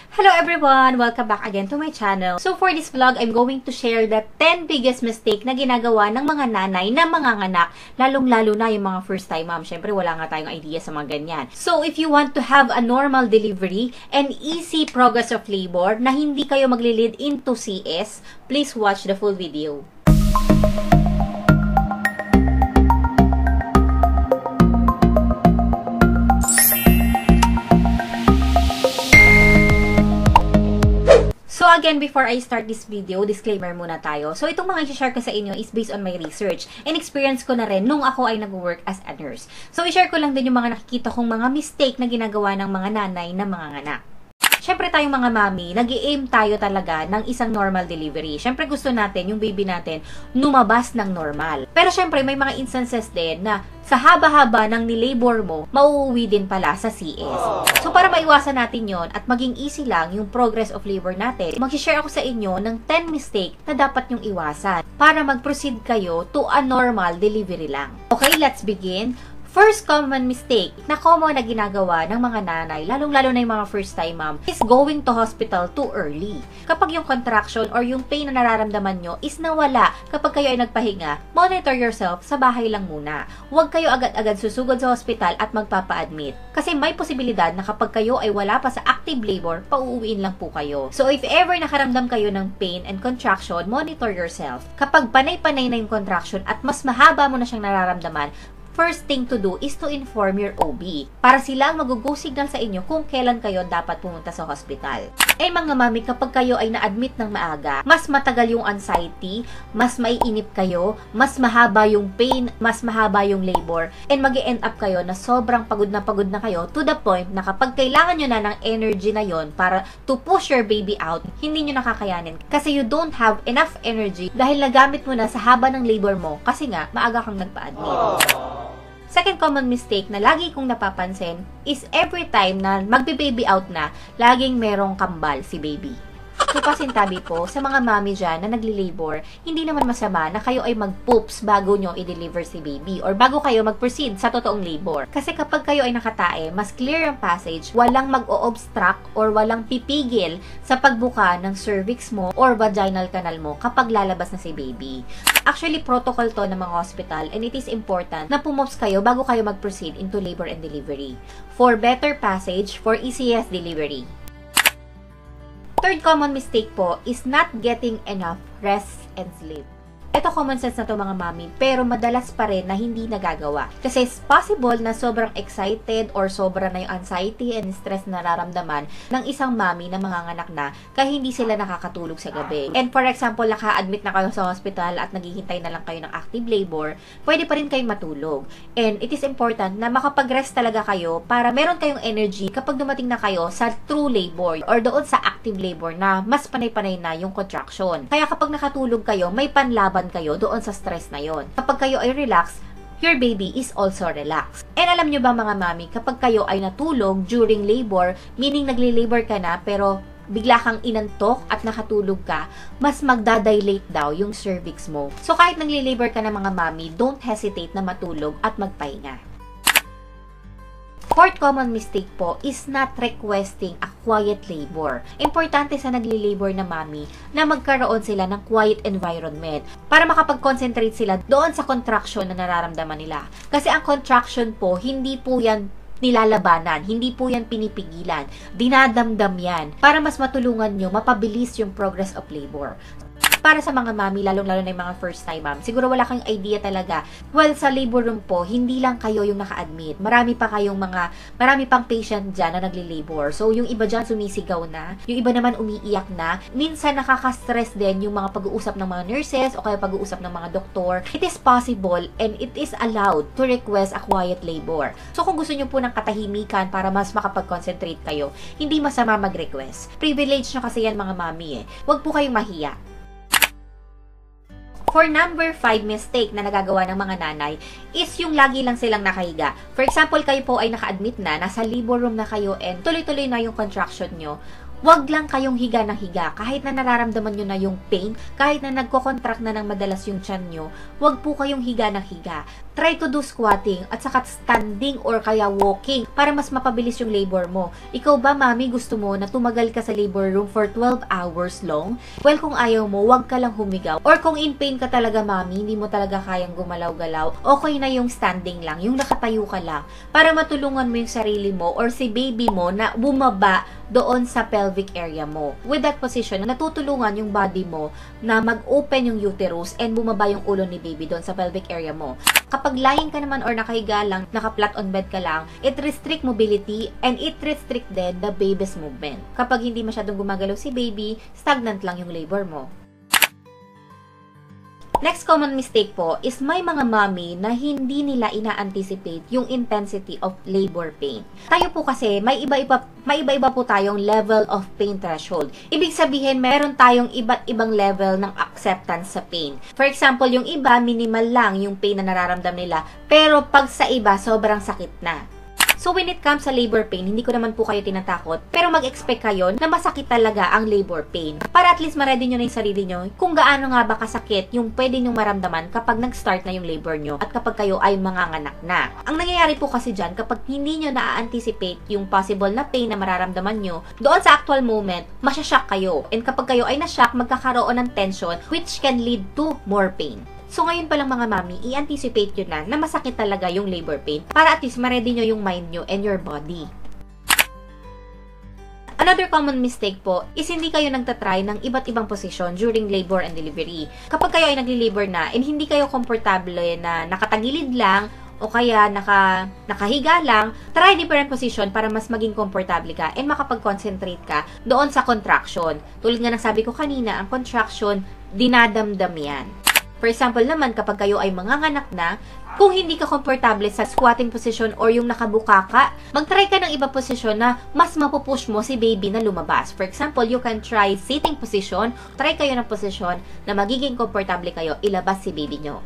Hello everyone! Welcome back again to my channel. So for this vlog, I'm going to share the 10 biggest mistake na ginagawa ng mga nanay na manganganak, lalong-lalo na yung mga first time mom. Syempre wala nga tayong idea sa mga ganyan. So if you want to have a normal delivery and easy progress of labor na hindi kayo maglilid into CS, please watch the full video. So again, before I start this video, disclaimer muna tayo. So itong mga i-share ko sa inyo is based on my research and experience ko na rin nung ako ay nag-work as a nurse. So i-share ko lang din yung mga nakikita kong mga mistake na ginagawa ng mga nanay na manganganak. Siyempre tayong mga mami, nag-i-aim tayo talaga ng isang normal delivery. Siyempre gusto natin yung baby natin lumabas ng normal. Pero siyempre may mga instances din na sa haba-haba ng nilabor mo, mauuwi din pala sa CS. So para maiwasan natin yon at maging easy lang yung progress of labor natin, mag-share ako sa inyo ng 10 mistake na dapat nyong iwasan para mag-proceed kayo to a normal delivery lang. Okay, let's begin. First common mistake na common na ginagawa ng mga nanay, lalong-lalo na yung mga first-time mom, is going to hospital too early. Kapag yung contraction or yung pain na nararamdaman nyo is nawala kapag kayo ay nagpahinga, monitor yourself sa bahay lang muna. Huwag kayo agad-agad susugod sa hospital at magpapa-admit. Kasi may posibilidad na kapag kayo ay wala pa sa active labor, pauuwiin lang po kayo. So if ever nakaramdam kayo ng pain and contraction, monitor yourself. Kapag panay-panay na yung contraction at mas mahaba mo na siyang nararamdaman, first thing to do is to inform your OB para sila mag-go signal sa inyo kung kailan kayo dapat pumunta sa hospital. Eh mga mami, kapag kayo ay na-admit ng maaga, mas matagal yung anxiety, mas maiinip kayo, mas mahaba yung pain, mas mahaba yung labor, and mag-end up kayo na sobrang pagod na kayo to the point na kapag kailangan nyo na ng energy na yon para to push your baby out, hindi nyo nakakayanin kasi you don't have enough energy dahil nagamit mo na sa haba ng labor mo kasi nga maaga kang nagpa-admit. Second common mistake na lagi kong napapansin is every time na magbe-baby out na, laging merong kambal si baby. So pasintabi po sa mga mami dyan na nagli-labor, hindi naman masama na kayo ay mag-poops bago nyo i-deliver si baby or bago kayo mag-proceed sa totoong labor. Kasi kapag kayo ay nakatae, mas clear ang passage, walang mag-o-obstruct or walang pipigil sa pagbuka ng cervix mo or vaginal canal mo kapag lalabas na si baby. Actually, protocol to ng mga hospital and it is important na pumops kayo bago kayo mag-proceed into labor and delivery for better passage for ECS delivery. Third common mistake po is not getting enough rest and sleep. Ito common sense na to mga mami, pero madalas pa rin na hindi nagagawa. Kasi it's possible na sobrang excited or sobra na yung anxiety and stress na nararamdaman ng isang mami na manganganak na kaya hindi sila nakakatulog sa gabi. And for example, naka-admit na kayo sa hospital at naghihintay na lang kayo ng active labor, pwede pa rin kayong matulog. And it is important na makapag-rest talaga kayo para meron kayong energy kapag dumating na kayo sa true labor or doon sa active labor na mas panay-panay na yung contraction. Kaya kapag nakatulog kayo, may panlaban kayo doon sa stress na yon. Kapag kayo ay relax, your baby is also relaxed. And alam nyo ba mga mami, kapag kayo ay natulog during labor, meaning nagli-labor ka na pero bigla kang inantok at nakatulog ka, mas magdadilate daw yung cervix mo. So kahit nagli-labor ka na mga mami, don't hesitate na matulog at magpahinga. Fourth common mistake po is not requesting a quiet labor. Importante sa nagli-labor na mami na magkaroon sila ng quiet environment para makapag-concentrate sila doon sa contraction na nararamdaman nila. Kasi ang contraction po, hindi po yan nilalabanan, hindi po yan pinipigilan. Dinadamdam yan para mas matulungan nyo mapabilis yung progress of labor. Para sa mga mami, lalong-lalo na yung mga first-time mom, siguro wala kang idea talaga. Well, sa labor room po, hindi lang kayo yung naka-admit. Marami pang patient dyan na nagli-labor. So, yung iba dyan sumisigaw na, yung iba naman umiiyak na. Minsan, nakaka-stress din yung mga pag-uusap ng mga nurses o kaya pag-uusap ng mga doktor. It is possible and it is allowed to request a quiet labor. So, kung gusto nyo po ng katahimikan para mas makapag-concentrate kayo, hindi masama mag-request. Privilege nyo kasi yan mga mami eh. Huwag po kayong mahiya. For number 5 mistake na nagagawa ng mga nanay is yung lagi lang silang nakahiga. For example, kayo po ay naka-admit na, nasa labor room na kayo and tuloy-tuloy na yung contraction nyo. Huwag lang kayong higa ng higa. Kahit na nararamdaman nyo na yung pain, kahit na nagko-contract na ng madalas yung tiyan nyo, huwag po kayong higa ng higa. try to do squatting at saka standing or kaya walking para mas mapabilis yung labor mo. Ikaw ba, mami, gusto mo na tumagal ka sa labor room for 12 hours long? Well, kung ayaw mo, wag ka lang humigaw. Or kung in pain ka talaga, mami, hindi mo talaga kayang gumalaw-galaw, okay na yung standing lang, yung nakatayo ka lang, para matulungan mo yung sarili mo or si baby mo na bumaba doon sa pelvic area mo. With that position, natutulungan yung body mo na mag-open yung uterus and bumaba yung ulo ni baby doon sa pelvic area mo. Kapag lying ka naman or nakahiga lang, naka-flat on bed ka lang, it restrict mobility and it restrict din the baby's movement. Kapag hindi masyadong gumagalaw si baby, stagnant lang yung labor mo. Next common mistake po is may mga mommy na hindi nila ina-anticipate yung intensity of labor pain. Tayo po kasi, may iba-iba po tayong level of pain threshold. Ibig sabihin, meron tayong iba't ibang level ng acceptance sa pain. For example, yung iba, minimal lang yung pain na nararamdam nila, pero pag sa iba, sobrang sakit na. So, when it comes sa labor pain, hindi ko naman po kayo tinatakot, pero mag-expect kayo na masakit talaga ang labor pain. Para at least ma-ready nyo na yung sarili nyo kung gaano nga ba kasakit yung pwede nyong maramdaman kapag nag-start na yung labor nyo at kapag kayo ay manganganak na. Ang nangyayari po kasi dyan, kapag hindi nyo na-anticipate yung possible na pain na mararamdaman nyo, doon sa actual moment, masyashock kayo. And kapag kayo ay na-shock, magkakaroon ng tension which can lead to more pain. So, ngayon pa lang mga mami, i-anticipate yun na masakit talaga yung labor pain para at least ma-ready nyo yung mind nyo and your body. Another common mistake po is hindi kayo nagtatry ng iba't ibang posisyon during labor and delivery. Kapag kayo ay nagli-labor na and hindi kayo komportable na nakatagilid lang o kaya nakahiga lang, try different position para mas maging komportable ka and makapag-concentrate ka doon sa contraction. Tulad nga ng sabi ko kanina, ang contraction, dinadamdam yan. For example naman, kapag kayo ay manganganak na, kung hindi ka komportable sa squatting position or yung nakabuka ka, mag-try ka ng iba position na mas mapupush mo si baby na lumabas. For example, you can try sitting position. Try kayo ng position na magiging komportable kayo, ilabas si baby nyo.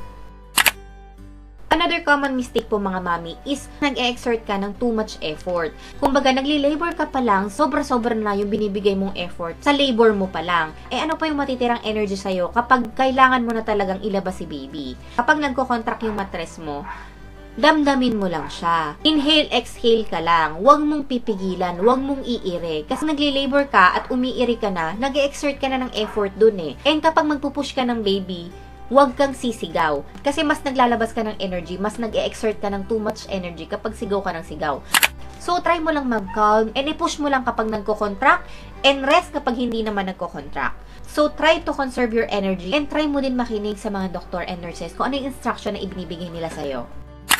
Another common mistake po mga mami is nag-e-exert ka ng too much effort. Kumbaga, nagli-labor ka pa lang, sobra-sobra na yung binibigay mong effort sa labor mo pa lang. Eh ano pa yung matitirang energy sa'yo kapag kailangan mo na talagang ilabas si baby? Kapag nagko-contract yung mattress mo, damdamin mo lang siya. Inhale, exhale ka lang. Huwag mong pipigilan, huwag mong iire. Kasi nagli-labor ka at umiiri ka na, nag-e-exert ka na ng effort dun eh. And kapag magpupush ka ng baby, huwag kang sisigaw. Kasi mas naglalabas ka ng energy, mas nag-e-exert ka ng too much energy kapag sigaw ka ng sigaw. So, try mo lang mag-calm and i-push mo lang kapag nagko-contract and rest kapag hindi naman nagko-contract. So, try to conserve your energy and try mo din makinig sa mga doctor and nurses kung ano yung instruction na ibinibigay nila sa'yo.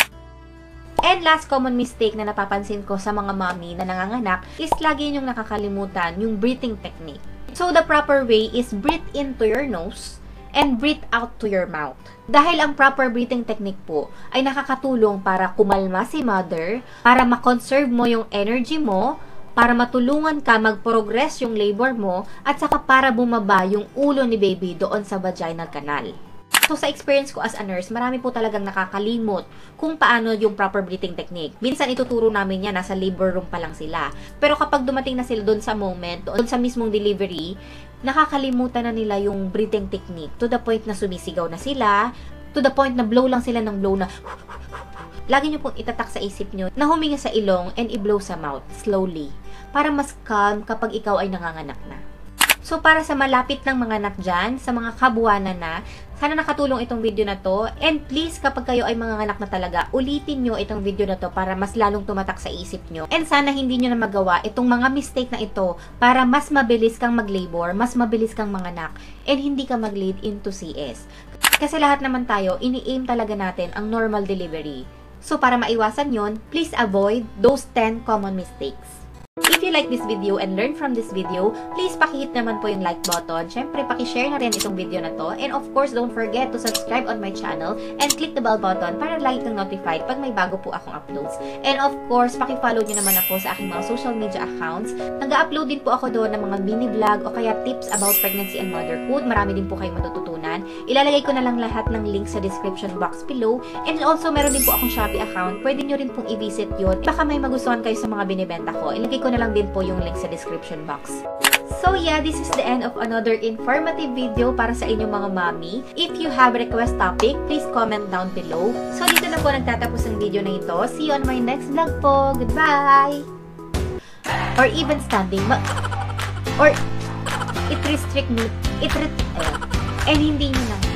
And last common mistake na napapansin ko sa mga mommy na nanganganak is lagi yung nakakalimutan yung breathing technique. So, the proper way is breathe into your nose and breathe out to your mouth. Dahil ang proper breathing technique po ay nakakatulong para kumalma si mother, para ma-conserve mo yung energy mo, para matulungan ka mag-progress yung labor mo, at saka para bumaba yung ulo ni baby doon sa vaginal canal. So, sa experience ko as a nurse, marami po talagang nakakalimot kung paano yung proper breathing technique. Minsan, ituturo namin yan, nasa labor room pa lang sila. Pero kapag dumating na sila doon sa moment, doon sa mismong delivery, nakakalimutan na nila yung breathing technique to the point na sumisigaw na sila, to the point na blow lang sila ng blow na lagi nyo pong itatak sa isip nyo na huminga sa ilong and i-blow sa mouth slowly para mas calm kapag ikaw ay nanganganak na. So, para sa malapit ng mga anak dyan, sa mga kabuwanan na, sana nakatulong itong video na to. And please, kapag kayo ay manganganak na talaga, ulitin nyo itong video na to para mas lalong tumatak sa isip nyo. And sana hindi nyo na magawa itong mga mistake na ito para mas mabilis kang mag-labor, mas mabilis kang manganak, and hindi ka mag-lead into CS. Kasi lahat naman tayo, ini-aim talaga natin ang normal delivery. So, para maiwasan yon, please avoid those 10 common mistakes. If you like this video and learn from this video, please pakihit naman po yung like button. Syempre, pakishare na rin itong video na to. And of course, don't forget to subscribe on my channel and click the bell button para lagi kang notified pag may bago po akong uploads. And of course, pakifollow nyo naman ako sa aking mga social media accounts. Nag-upload din po ako doon ng mga mini vlog o kaya tips about pregnancy and motherhood. Marami din po kayong matututunan. Ilalagay ko na lang lahat ng links sa description box below. And also, meron din po akong Shopee account. Pwede nyo rin pong i-visit yun. Baka may magustuhan kayo sa mga binibenta ko. Ilagay ko na lang din din po yung link sa description box. So yeah, this is the end of another informative video para sa inyong mga mommy. If you have a request topic, please comment down below. So dito na po nagtatapos ang video na ito. See you on my next vlog po. Goodbye! Or even standing. Or it restrict me. And hindi nyo na.